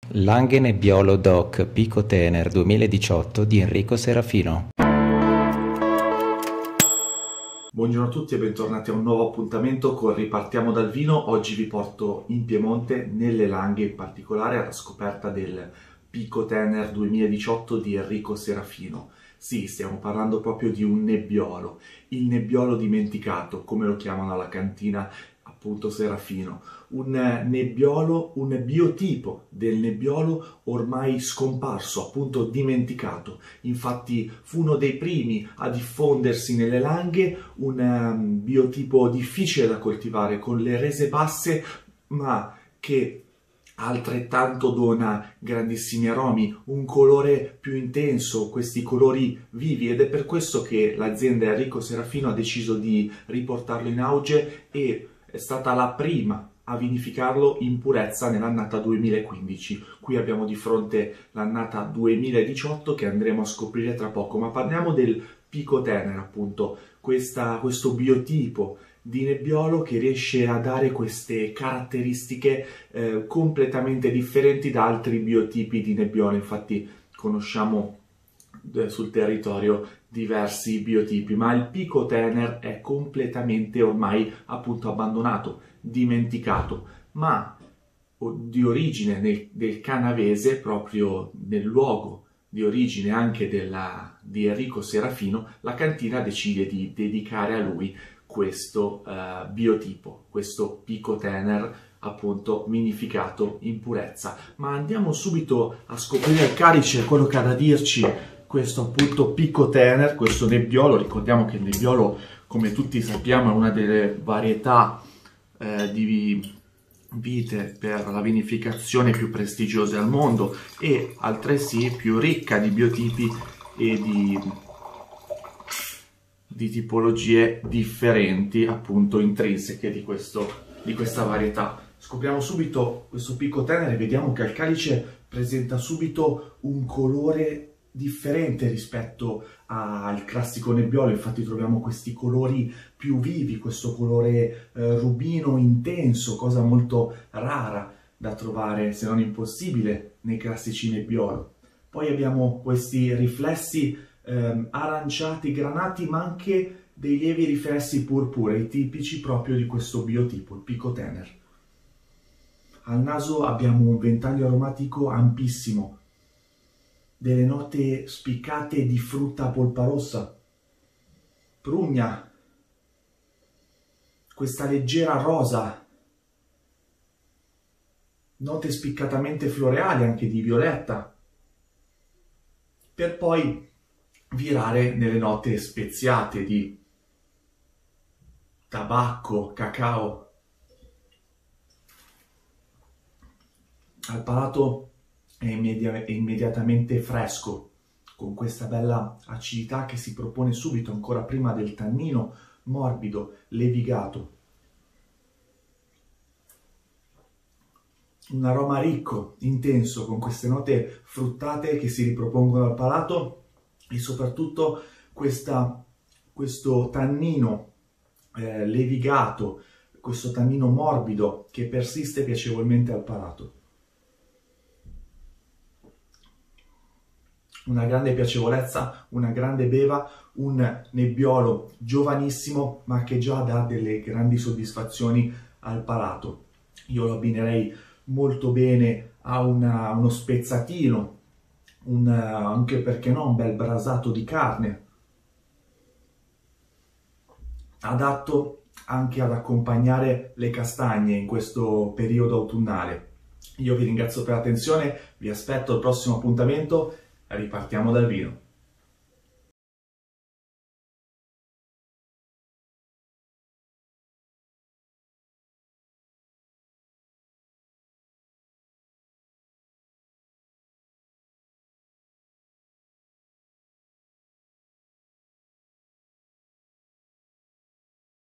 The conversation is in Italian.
Langhe Nebbiolo DOC Pico Tener 2018 di Enrico Serafino. Buongiorno a tutti e bentornati a un nuovo appuntamento con Ripartiamo dal Vino. Oggi vi porto in Piemonte, nelle Langhe in particolare, alla scoperta del Pico Tener 2018 di Enrico Serafino. Sì, stiamo parlando proprio di un nebbiolo, il nebbiolo dimenticato, come lo chiamano alla cantina appunto Serafino. Un nebbiolo, un biotipo del nebbiolo ormai scomparso, appunto dimenticato. Infatti fu uno dei primi a diffondersi nelle Langhe, un biotipo difficile da coltivare, con le rese basse, ma che altrettanto dona grandissimi aromi, un colore più intenso, questi colori vivi, ed è per questo che l'azienda Enrico Serafino ha deciso di riportarlo in auge e è stata la prima a vinificarlo in purezza nell'annata 2015. Qui abbiamo di fronte l'annata 2018 che andremo a scoprire tra poco, ma parliamo del Pico Tener, appunto, questo biotipo di nebbiolo che riesce a dare queste caratteristiche completamente differenti da altri biotipi di nebbiolo. Infatti conosciamo sul territorio diversi biotipi, ma il Pico Tener è completamente ormai appunto abbandonato, dimenticato, ma di origine del canavese, proprio nel luogo di origine anche di Enrico Serafino, la cantina decide di dedicare a lui questo biotipo, questo Pico Tener appunto vinificato in purezza. Ma andiamo subito a scoprire il calice, quello che ha da dirci questo appunto Pico Tener, questo nebbiolo. Ricordiamo che il nebbiolo, come tutti sappiamo, è una delle varietà di vite per la vinificazione più prestigiose al mondo e altresì più ricca di biotipi e di tipologie differenti appunto intrinseche di questa varietà. Scopriamo subito questo Pico Tener e vediamo che il calice presenta subito un colore differente rispetto al classico nebbiolo. Infatti troviamo questi colori più vivi, questo colore rubino intenso, cosa molto rara da trovare, se non impossibile, nei classici nebbiolo. Poi abbiamo questi riflessi aranciati, granati, ma anche dei lievi riflessi purpurei, tipici proprio di questo biotipo, il Pico Tener. Al naso abbiamo un ventaglio aromatico ampissimo, delle note spiccate di frutta a polpa rossa, prugna, questa leggera rosa, note spiccatamente floreali anche di violetta, per poi virare nelle note speziate di tabacco, cacao. Al palato è immediatamente fresco, con questa bella acidità che si propone subito, ancora prima del tannino morbido, levigato. Un aroma ricco, intenso, con queste note fruttate che si ripropongono al palato e soprattutto questo tannino levigato, questo tannino morbido che persiste piacevolmente al palato. Una grande piacevolezza, una grande beva, un nebbiolo giovanissimo ma che già dà delle grandi soddisfazioni al palato. Io lo abbinerei molto bene a uno spezzatino, anche perché no, un bel brasato di carne, adatto anche ad accompagnare le castagne in questo periodo autunnale. Io vi ringrazio per l'attenzione, vi aspetto al prossimo appuntamento. Ripartiamo dal vino.